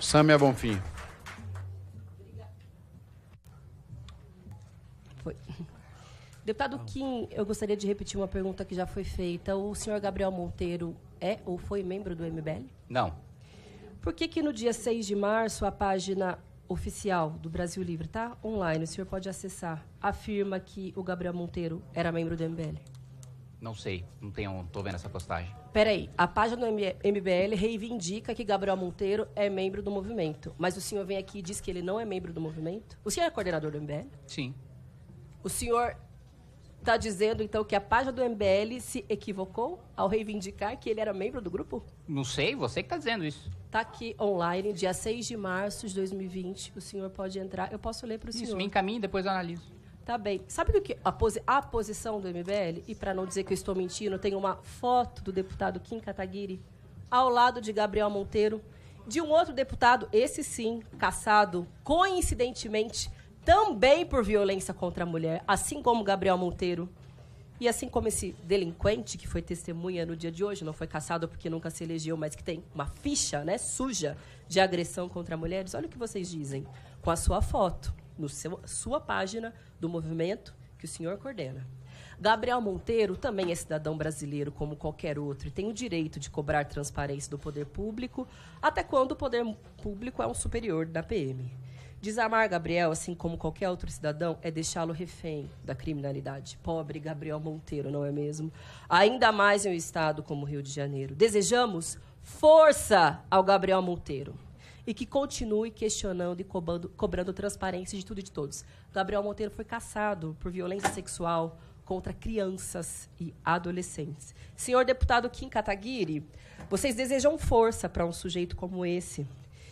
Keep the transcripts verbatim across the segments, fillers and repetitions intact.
Sâmia Bonfim. Foi. Deputado Kim, eu gostaria de repetir uma pergunta que já foi feita. O senhor Gabriel Monteiro é ou foi membro do M B L? Não. Por que que no dia seis de março, a página oficial do Brasil Livre, tá? Online, o senhor pode acessar, afirma que o Gabriel Monteiro era membro do M B L? Não sei, não tenho, tô vendo essa postagem. Peraí, a página do M B L reivindica que Gabriel Monteiro é membro do movimento, mas o senhor vem aqui e diz que ele não é membro do movimento? O senhor é coordenador do M B L? Sim. O senhor está dizendo, então, que a página do M B L se equivocou ao reivindicar que ele era membro do grupo? Não sei, você que está dizendo isso. Está aqui online, dia seis de março de dois mil e vinte. O senhor pode entrar. Eu posso ler para o senhor. Isso, me encaminhe e depois eu analiso. Tá bem. Sabe do que a, posi a posição do M B L? E para não dizer que eu estou mentindo, tem uma foto do deputado Kim Kataguiri ao lado de Gabriel Monteiro, de um outro deputado, esse sim, caçado, coincidentemente, também por violência contra a mulher, assim como Gabriel Monteiro. E assim como esse delinquente, que foi testemunha no dia de hoje, não foi caçado porque nunca se elegeu, mas que tem uma ficha, né, suja de agressão contra mulheres, olha o que vocês dizem, com a sua foto, no seu, sua página do movimento que o senhor coordena. Gabriel Monteiro também é cidadão brasileiro como qualquer outro e tem o direito de cobrar transparência do poder público, até quando o poder público é um superior da P M. Desarmar Gabriel, assim como qualquer outro cidadão, é deixá-lo refém da criminalidade. Pobre Gabriel Monteiro, não é mesmo? Ainda mais em um estado como o Rio de Janeiro. Desejamos força ao Gabriel Monteiro e que continue questionando e cobrando, cobrando transparência de tudo e de todos. Gabriel Monteiro foi caçado por violência sexual contra crianças e adolescentes. Senhor deputado Kim Kataguiri, vocês desejam força para um sujeito como esse.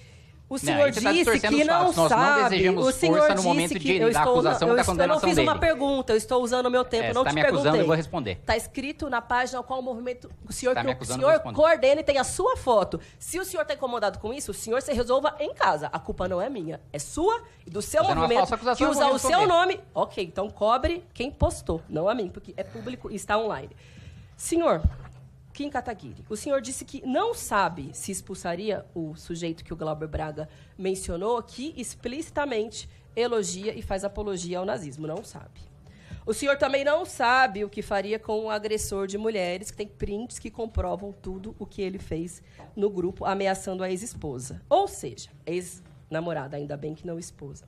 O senhor não, disse tá que não Nós sabe. Não desejamos o senhor força no disse momento que de, eu da estou, acusação eu, da estou, condenação eu não fiz dele. uma pergunta, eu estou usando o meu tempo, é, não tá te me perguntei. acusando, eu vou responder. Está escrito na página qual movimento o senhor, tá que me o acusando, senhor coordena e tem a sua foto. Se o senhor está incomodado com isso, o senhor se resolva em casa. A culpa não é minha, é sua e do seu Fazendo movimento acusação, que usa o seu nome. Ok, então cobre quem postou, não a mim, porque é público e está online. Senhor Kim Kataguiri, o senhor disse que não sabe se expulsaria o sujeito que o Glauber Braga mencionou, que explicitamente elogia e faz apologia ao nazismo. Não sabe. O senhor também não sabe o que faria com o agressor de mulheres, que tem prints que comprovam tudo o que ele fez no grupo, ameaçando a ex-esposa. Ou seja, ex-namorada, ainda bem que não esposa.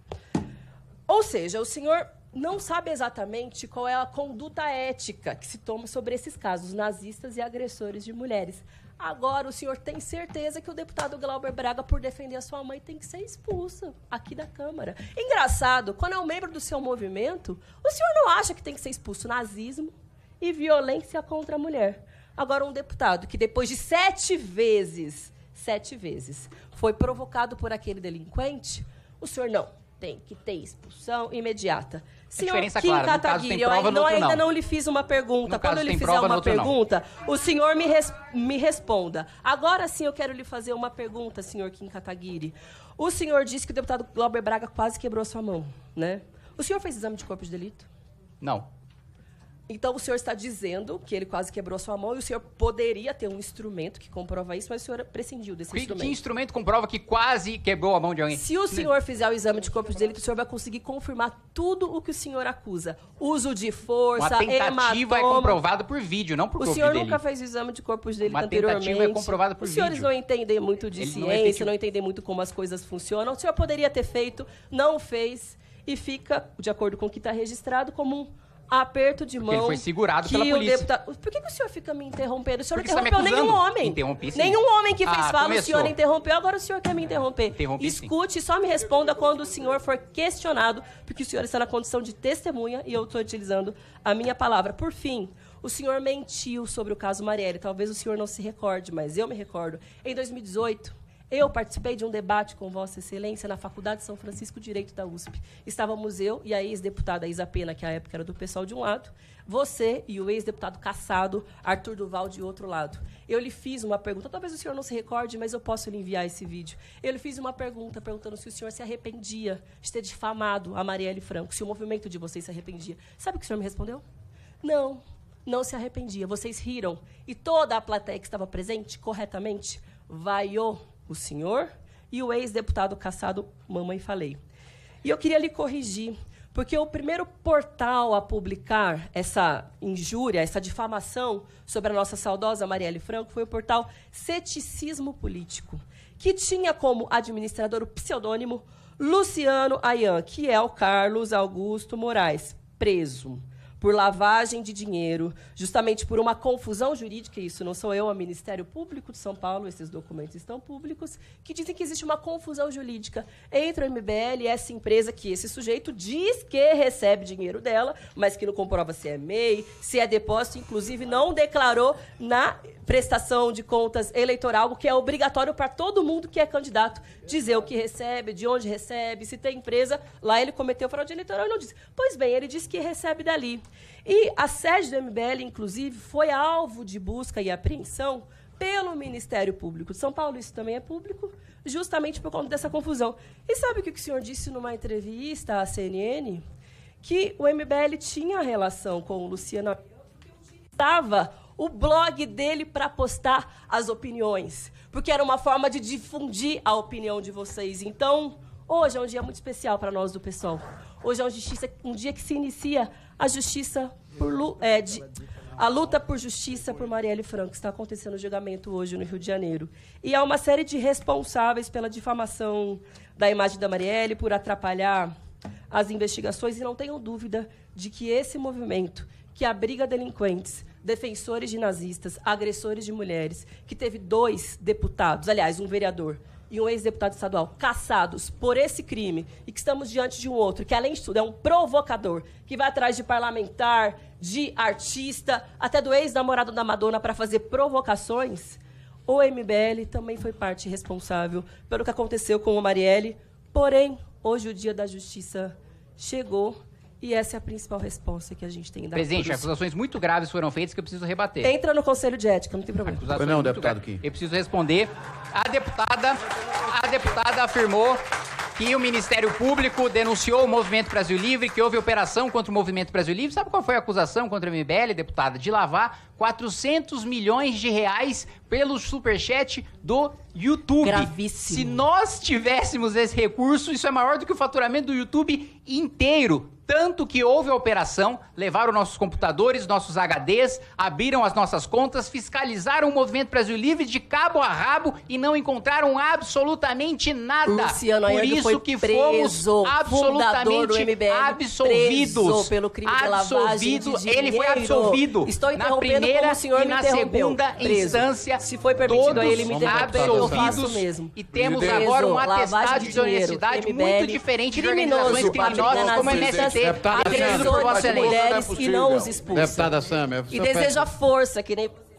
Ou seja, o senhor não sabe exatamente qual é a conduta ética que se toma sobre esses casos nazistas e agressores de mulheres. Agora, o senhor tem certeza que o deputado Glauber Braga, por defender a sua mãe, tem que ser expulso aqui da Câmara. Engraçado, quando é um membro do seu movimento, o senhor não acha que tem que ser expulso nazismo e violência contra a mulher. Agora, um deputado que depois de sete vezes, sete vezes, foi provocado por aquele delinquente, o senhor não. Tem que ter expulsão imediata. Senhor Kim Kataguiri, eu ainda não, ainda não lhe fiz uma pergunta. Quando eu lhe fizer uma pergunta, o senhor me, res, me responda. Agora sim eu quero lhe fazer uma pergunta, senhor Kim Kataguiri. O senhor disse que o deputado Glauber Braga quase quebrou sua mão, né? O senhor fez exame de corpo de delito? Não. Então, o senhor está dizendo que ele quase quebrou sua mão e o senhor poderia ter um instrumento que comprova isso, mas o senhor prescindiu desse que, instrumento. Que instrumento comprova que quase quebrou a mão de alguém? Se o senhor fizer o exame de corpo de delito, o senhor vai conseguir confirmar tudo o que o senhor acusa. Uso de força, uma tentativa hematoma. É comprovada por vídeo, não por corpo de delito. O senhor nunca fez o exame de corpo de delito uma anteriormente. Uma tentativa é comprovada por Os vídeo. senhores não entendem muito de Ele ciência, não, não entendem muito como as coisas funcionam. O senhor poderia ter feito, não fez, e fica, de acordo com o que está registrado, como um aperto de mão. Porque ele foi segurado pela polícia. Deputado... Por que, que o senhor fica me interrompendo? O senhor Porque não interrompeu nenhum homem. Interrompi, sim. Nenhum homem que fez ah, fala, começou. o senhor interrompeu, agora o senhor quer me interromper. Interrompi, Escute, sim. Só me responda quando o senhor for questionado, porque o senhor está na condição de testemunha e eu estou utilizando a minha palavra. Por fim, o senhor mentiu sobre o caso Marielle. Talvez o senhor não se recorde, mas eu me recordo. Em dois mil e dezoito... eu participei de um debate com Vossa Excelência na Faculdade de São Francisco Direito da U S P. Estávamos eu e a ex-deputada Isa Pena, que à época era do pessoal de um lado, você e o ex-deputado caçado Arthur Duval de outro lado. Eu lhe fiz uma pergunta, talvez o senhor não se recorde, mas eu posso lhe enviar esse vídeo. Eu lhe fiz uma pergunta perguntando se o senhor se arrependia de ter difamado a Marielle Franco, se o movimento de vocês se arrependia. Sabe o que o senhor me respondeu? Não, não se arrependia. Vocês riram. E toda a plateia que estava presente, corretamente, vaiou o senhor e o ex-deputado cassado Mamãe Falei. E eu queria lhe corrigir, porque o primeiro portal a publicar essa injúria, essa difamação sobre a nossa saudosa Marielle Franco foi o portal Ceticismo Político, que tinha como administrador o pseudônimo Luciano Ayan, que é o Carlos Augusto Moraes, preso por lavagem de dinheiro, justamente por uma confusão jurídica, isso não sou eu, é o Ministério Público de São Paulo, esses documentos estão públicos, que dizem que existe uma confusão jurídica entre o M B L e essa empresa que esse sujeito diz que recebe dinheiro dela, mas que não comprova se é M E I, se é depósito, inclusive não declarou na prestação de contas eleitoral, o que é obrigatório para todo mundo que é candidato dizer o que recebe, de onde recebe, se tem empresa. Lá ele cometeu fraude eleitoral e não disse. Pois bem, ele disse que recebe dali. E a sede do M B L, inclusive, foi alvo de busca e apreensão pelo Ministério Público de São Paulo, isso também é público, justamente por conta dessa confusão. E sabe o que o senhor disse numa entrevista à C N N? Que o M B L tinha relação com o Luciano, que utilizava o blog dele para postar as opiniões, porque era uma forma de difundir a opinião de vocês. Então, hoje é um dia muito especial para nós do PSOL. Hoje é um, justiça, um dia que se inicia a justiça por é, de, a luta por justiça por Marielle Franco. Está acontecendo o julgamento hoje no Rio de Janeiro. E há uma série de responsáveis pela difamação da imagem da Marielle, por atrapalhar as investigações, e não tenham dúvida de que esse movimento, que abriga delinquentes, defensores de nazistas, agressores de mulheres, que teve dois deputados, aliás, um vereador e um ex-deputado estadual, caçados por esse crime, e que estamos diante de um outro, que, além de tudo, é um provocador, que vai atrás de parlamentar, de artista, até do ex-namorado da Madonna para fazer provocações, o M B L também foi parte responsável pelo que aconteceu com o Marielle. Porém, hoje o dia da justiça chegou. E essa é a principal resposta que a gente tem dado. Presidente, acusações muito graves foram feitas que eu preciso rebater. Entra no Conselho de Ética, não tem problema. Foi não, deputado aqui. Eu preciso responder. A deputada, a deputada afirmou que o Ministério Público denunciou o Movimento Brasil Livre, que houve operação contra o Movimento Brasil Livre. Sabe qual foi a acusação contra o M B L, deputada? De lavar quatrocentos milhões de reais pelo superchat do YouTube. Gravíssimo. Se nós tivéssemos esse recurso, isso é maior do que o faturamento do YouTube inteiro. Tanto que houve a operação, levaram nossos computadores, nossos H Ds, abriram as nossas contas, fiscalizaram o Movimento Brasil Livre de cabo a rabo e não encontraram absolutamente nada. Luciano Por isso foi que preso, fomos absolutamente do M B L, absolvidos. Preso pelo crime de lavagem de dinheiro. Ele foi absolvido. Estou na primeira o senhor e me na segunda preso. instância. Se foi permitido a ele me interromper, eu faço absolvidos mesmo. E temos Preso, agora um lavagem atestado de de honestidade dinheiro, muito diferente de organizações criminoso, criminosas como a M S T. agressores de mulheres e não os expulsa. Deputada Sâmia, E deseja força, que nem...